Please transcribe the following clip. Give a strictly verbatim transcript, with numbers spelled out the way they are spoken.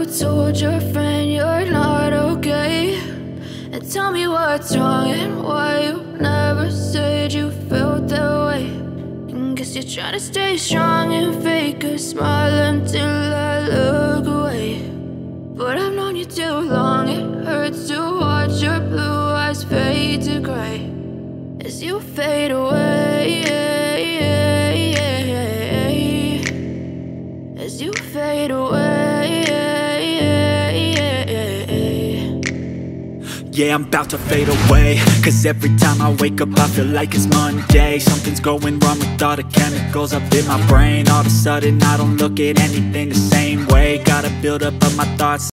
told your friend you're not okay? And tell me what's wrong and why you never said you felt that way. And guess you're trying to stay strong and fake a smile until I look away. But I've known you too long, it hurts to watch your blue eyes fade to gray as you fade away, as you fade away. Yeah, I'm about to fade away, cause every time I wake up I feel like it's Monday. Something's going wrong with all the chemicals up in my brain. All of a sudden I don't look at anything the same way. Gotta build up of my thoughts